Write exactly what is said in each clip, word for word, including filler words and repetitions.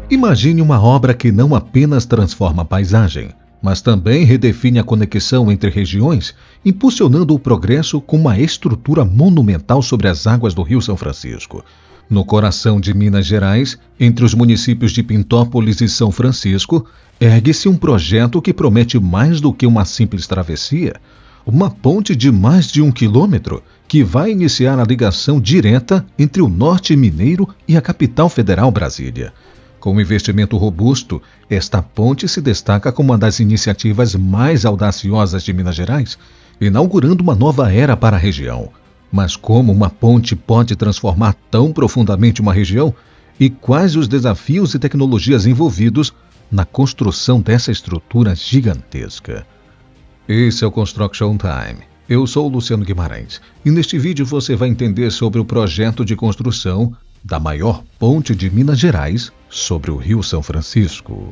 Imagine uma obra que não apenas transforma a paisagem, mas também redefine a conexão entre regiões, impulsionando o progresso com uma estrutura monumental sobre as águas do Rio São Francisco. No coração de Minas Gerais, entre os municípios de Pintópolis e São Francisco, ergue-se um projeto que promete mais do que uma simples travessia, uma ponte de mais de um quilômetro que vai iniciar a ligação direta entre o norte mineiro e a capital federal Brasília. Com um investimento robusto, esta ponte se destaca como uma das iniciativas mais audaciosas de Minas Gerais, inaugurando uma nova era para a região. Mas como uma ponte pode transformar tão profundamente uma região? E quais os desafios e tecnologias envolvidos na construção dessa estrutura gigantesca? Esse é o Construction Time. Eu sou o Luciano Guimarães e neste vídeo você vai entender sobre o projeto de construção da maior ponte de Minas Gerais sobre o Rio São Francisco.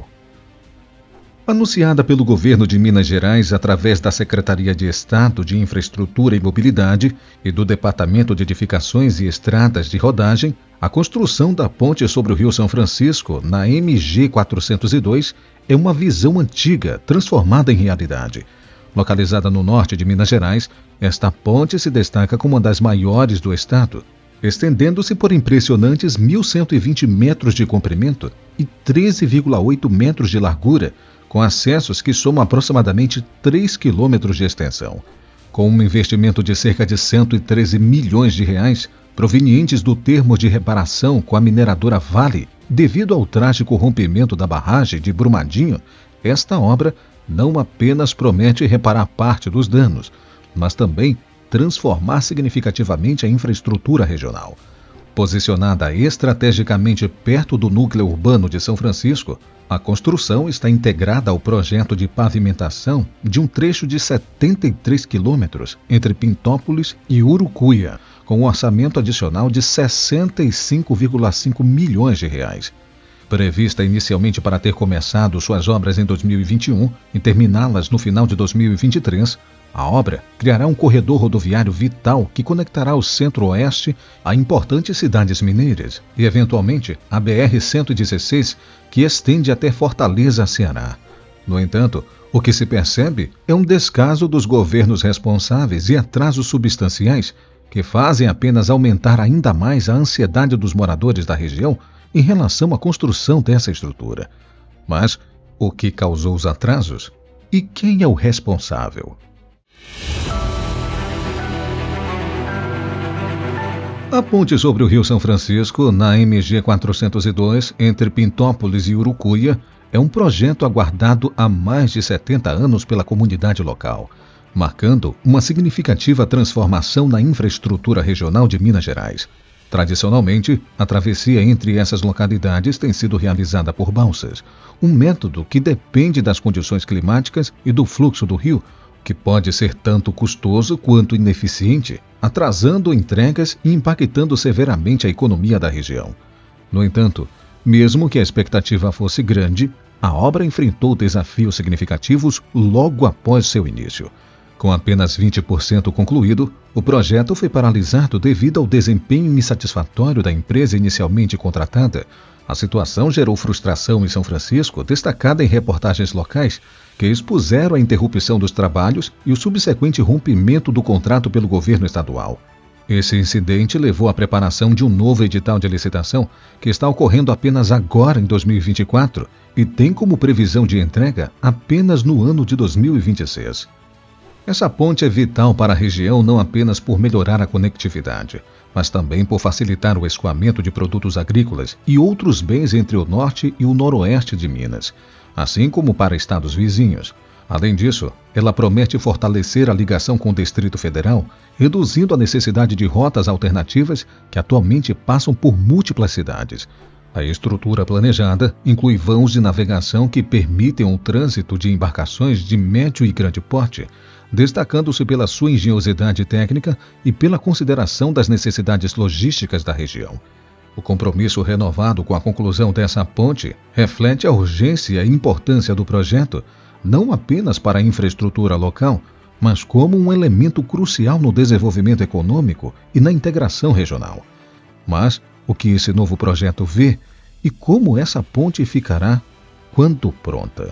Anunciada pelo governo de Minas Gerais através da Secretaria de Estado de Infraestrutura e Mobilidade e do Departamento de Edificações e Estradas de Rodagem, a construção da ponte sobre o Rio São Francisco, na M G quatrocentos e dois, é uma visão antiga transformada em realidade. Localizada no norte de Minas Gerais, esta ponte se destaca como uma das maiores do estado, estendendo-se por impressionantes mil cento e vinte metros de comprimento e treze vírgula oito metros de largura, com acessos que somam aproximadamente três quilômetros de extensão. Com um investimento de cerca de cento e treze milhões de reais, provenientes do termo de reparação com a mineradora Vale, devido ao trágico rompimento da barragem de Brumadinho, esta obra não apenas promete reparar parte dos danos, mas também transformar significativamente a infraestrutura regional. Posicionada estrategicamente perto do núcleo urbano de São Francisco, a construção está integrada ao projeto de pavimentação de um trecho de setenta e três quilômetros entre Pintópolis e Urucuia, com um orçamento adicional de sessenta e cinco vírgula cinco milhões de reais. Prevista inicialmente para ter começado suas obras em dois mil e vinte e um e terminá-las no final de dois mil e vinte e três, a obra criará um corredor rodoviário vital que conectará o centro-oeste a importantes cidades mineiras e, eventualmente, a B R cento e dezesseis, que estende até Fortaleza, Ceará. No entanto, o que se percebe é um descaso dos governos responsáveis e atrasos substanciais que fazem apenas aumentar ainda mais a ansiedade dos moradores da região em relação à construção dessa estrutura. Mas o que causou os atrasos? E quem é o responsável? A ponte sobre o Rio São Francisco, na M G quatrocentos e dois, entre Pintópolis e Urucuia, é um projeto aguardado há mais de setenta anos pela comunidade local, marcando uma significativa transformação na infraestrutura regional de Minas Gerais. Tradicionalmente, a travessia entre essas localidades tem sido realizada por balsas, um método que depende das condições climáticas e do fluxo do rio, que pode ser tanto custoso quanto ineficiente, atrasando entregas e impactando severamente a economia da região. No entanto, mesmo que a expectativa fosse grande, a obra enfrentou desafios significativos logo após seu início. Com apenas vinte por cento concluído, o projeto foi paralisado devido ao desempenho insatisfatório da empresa inicialmente contratada. A situação gerou frustração em São Francisco, destacada em reportagens locais, que expuseram a interrupção dos trabalhos e o subsequente rompimento do contrato pelo governo estadual. Esse incidente levou à preparação de um novo edital de licitação, que está ocorrendo apenas agora em dois mil e vinte e quatro e tem como previsão de entrega apenas no ano de dois mil e vinte e seis. Essa ponte é vital para a região não apenas por melhorar a conectividade, mas também por facilitar o escoamento de produtos agrícolas e outros bens entre o norte e o noroeste de Minas, assim como para estados vizinhos. Além disso, ela promete fortalecer a ligação com o Distrito Federal, reduzindo a necessidade de rotas alternativas que atualmente passam por múltiplas cidades. A estrutura planejada inclui vãos de navegação que permitem o trânsito de embarcações de médio e grande porte, destacando-se pela sua engenhosidade técnica e pela consideração das necessidades logísticas da região. O compromisso renovado com a conclusão dessa ponte reflete a urgência e importância do projeto, não apenas para a infraestrutura local, mas como um elemento crucial no desenvolvimento econômico e na integração regional. Mas o que esse novo projeto vê e como essa ponte ficará quando pronta.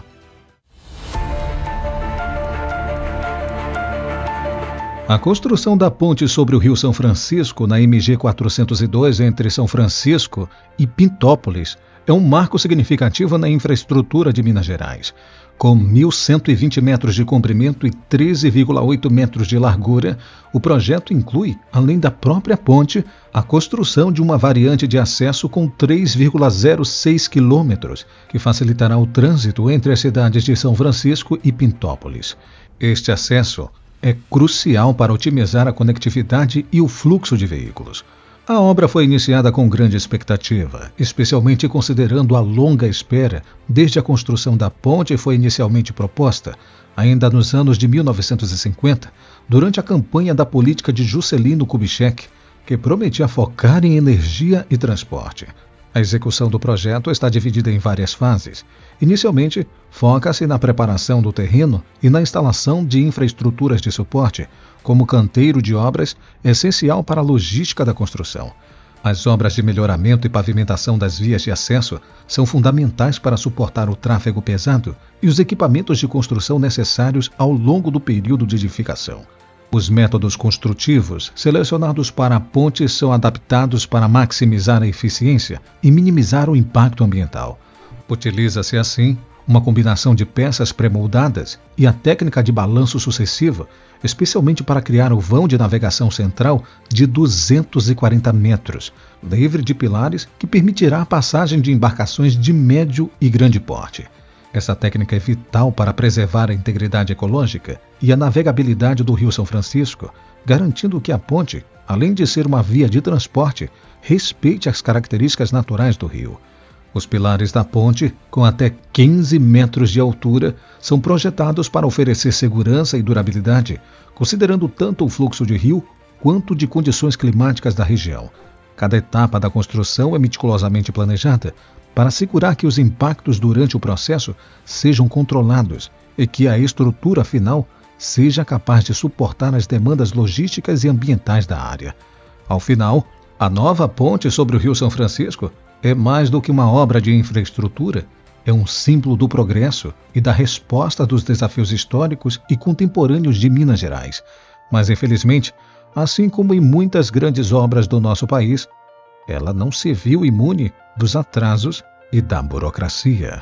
A construção da ponte sobre o Rio São Francisco, na M G quatrocentos e dois, entre São Francisco e Pintópolis, é um marco significativo na infraestrutura de Minas Gerais. Com mil cento e vinte metros de comprimento e treze vírgula oito metros de largura, o projeto inclui, além da própria ponte, a construção de uma variante de acesso com três vírgula zero seis quilômetros, que facilitará o trânsito entre as cidades de São Francisco e Pintópolis. Este acesso é crucial para otimizar a conectividade e o fluxo de veículos. A obra foi iniciada com grande expectativa, especialmente considerando a longa espera desde a construção da ponte foi inicialmente proposta, ainda nos anos de mil novecentos e cinquenta, durante a campanha da política de Juscelino Kubitschek, que prometia focar em energia e transporte. A execução do projeto está dividida em várias fases. Inicialmente, foca-se na preparação do terreno e na instalação de infraestruturas de suporte, como canteiro de obras, essencial para a logística da construção. As obras de melhoramento e pavimentação das vias de acesso são fundamentais para suportar o tráfego pesado e os equipamentos de construção necessários ao longo do período de edificação. Os métodos construtivos selecionados para a ponte são adaptados para maximizar a eficiência e minimizar o impacto ambiental. Utiliza-se, assim, uma combinação de peças pré-moldadas e a técnica de balanço sucessivo, especialmente para criar o vão de navegação central de duzentos e quarenta metros, livre de pilares, que permitirá a passagem de embarcações de médio e grande porte. Essa técnica é vital para preservar a integridade ecológica e a navegabilidade do Rio São Francisco, garantindo que a ponte, além de ser uma via de transporte, respeite as características naturais do rio. Os pilares da ponte, com até quinze metros de altura, são projetados para oferecer segurança e durabilidade, considerando tanto o fluxo de rio quanto de condições climáticas da região. Cada etapa da construção é meticulosamente planejada, para assegurar que os impactos durante o processo sejam controlados e que a estrutura final seja capaz de suportar as demandas logísticas e ambientais da área. Ao final, a nova ponte sobre o Rio São Francisco é mais do que uma obra de infraestrutura, é um símbolo do progresso e da resposta dos desafios históricos e contemporâneos de Minas Gerais. Mas, infelizmente, assim como em muitas grandes obras do nosso país, ela não se viu imune dos atrasos e da burocracia.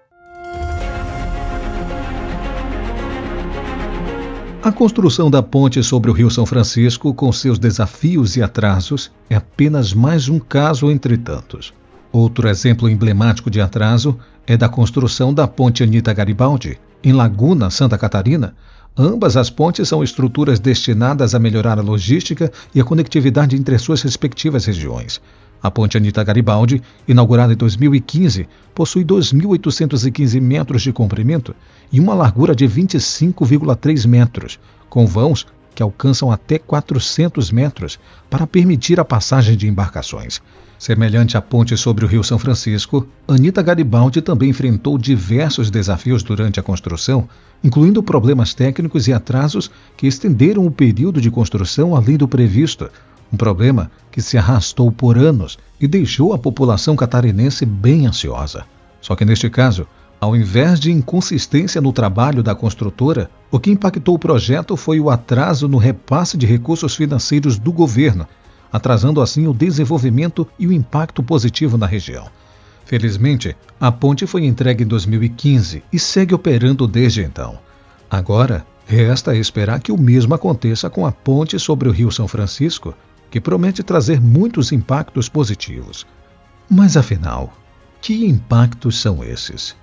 A construção da ponte sobre o Rio São Francisco, com seus desafios e atrasos, é apenas mais um caso entre tantos. Outro exemplo emblemático de atraso é da construção da Ponte Anita Garibaldi, em Laguna, Santa Catarina. Ambas as pontes são estruturas destinadas a melhorar a logística e a conectividade entre suas respectivas regiões. A Ponte Anita Garibaldi, inaugurada em dois mil e quinze, possui dois mil oitocentos e quinze metros de comprimento e uma largura de vinte e cinco vírgula três metros, com vãos que alcançam até quatrocentos metros para permitir a passagem de embarcações. Semelhante à ponte sobre o Rio São Francisco, Anita Garibaldi também enfrentou diversos desafios durante a construção, incluindo problemas técnicos e atrasos que estenderam o período de construção além do previsto, um problema que se arrastou por anos e deixou a população catarinense bem ansiosa. Só que neste caso, ao invés de inconsistência no trabalho da construtora, o que impactou o projeto foi o atraso no repasse de recursos financeiros do governo, atrasando assim o desenvolvimento e o impacto positivo na região. Felizmente, a ponte foi entregue em dois mil e quinze e segue operando desde então. Agora, resta esperar que o mesmo aconteça com a ponte sobre o Rio São Francisco, que promete trazer muitos impactos positivos. Mas afinal, que impactos são esses?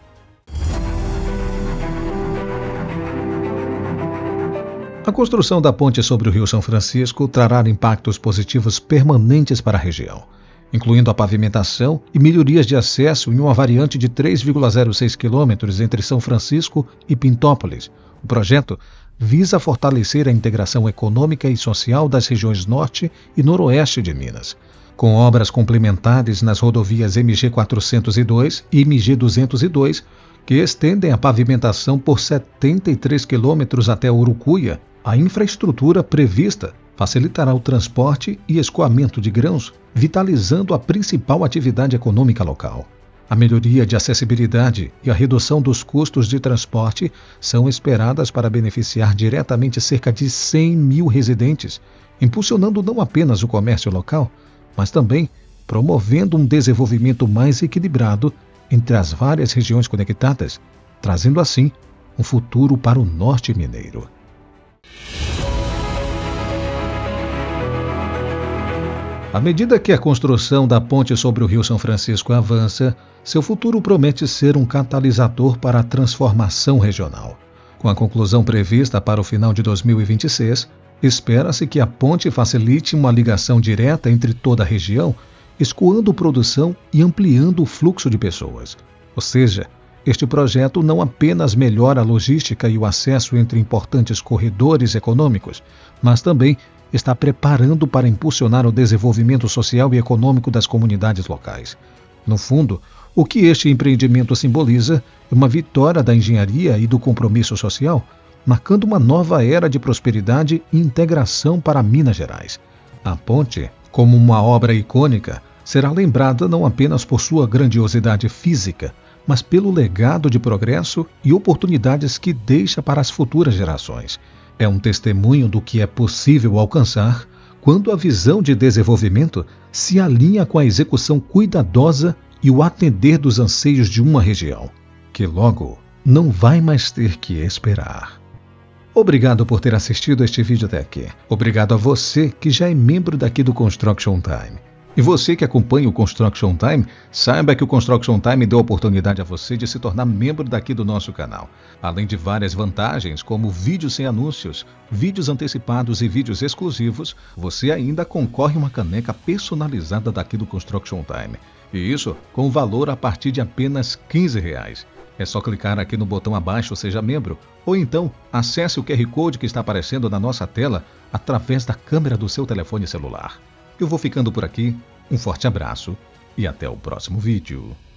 A construção da ponte sobre o Rio São Francisco trará impactos positivos permanentes para a região, incluindo a pavimentação e melhorias de acesso em uma variante de três vírgula zero seis quilômetros entre São Francisco e Pintópolis. O projeto visa fortalecer a integração econômica e social das regiões norte e noroeste de Minas, com obras complementares nas rodovias M G quatrocentos e dois e M G duzentos e dois, que estendem a pavimentação por setenta e três quilômetros até Urucuia. A infraestrutura prevista facilitará o transporte e escoamento de grãos, vitalizando a principal atividade econômica local. A melhoria de acessibilidade e a redução dos custos de transporte são esperadas para beneficiar diretamente cerca de cem mil residentes, impulsionando não apenas o comércio local, mas também promovendo um desenvolvimento mais equilibrado entre as várias regiões conectadas, trazendo assim um futuro para o norte mineiro. À medida que a construção da ponte sobre o Rio São Francisco avança, seu futuro promete ser um catalisador para a transformação regional. Com a conclusão prevista para o final de dois mil e vinte e seis, espera-se que a ponte facilite uma ligação direta entre toda a região, escoando produção e ampliando o fluxo de pessoas. Ou seja, este projeto não apenas melhora a logística e o acesso entre importantes corredores econômicos, mas também está preparando para impulsionar o desenvolvimento social e econômico das comunidades locais. No fundo, o que este empreendimento simboliza é uma vitória da engenharia e do compromisso social, marcando uma nova era de prosperidade e integração para Minas Gerais. A ponte, como uma obra icônica, será lembrada não apenas por sua grandiosidade física, mas pelo legado de progresso e oportunidades que deixa para as futuras gerações. É um testemunho do que é possível alcançar quando a visão de desenvolvimento se alinha com a execução cuidadosa e o atender dos anseios de uma região, que logo não vai mais ter que esperar. Obrigado por ter assistido este vídeo até aqui. Obrigado a você que já é membro daqui do Construction Time. E você que acompanha o Construction Time, saiba que o Construction Time deu a oportunidade a você de se tornar membro daqui do nosso canal. Além de várias vantagens, como vídeos sem anúncios, vídeos antecipados e vídeos exclusivos, você ainda concorre a uma caneca personalizada daqui do Construction Time. E isso com valor a partir de apenas quinze reais. É só clicar aqui no botão abaixo, seja membro, ou então acesse o Q R Code que está aparecendo na nossa tela através da câmera do seu telefone celular. Eu vou ficando por aqui, um forte abraço e até o próximo vídeo.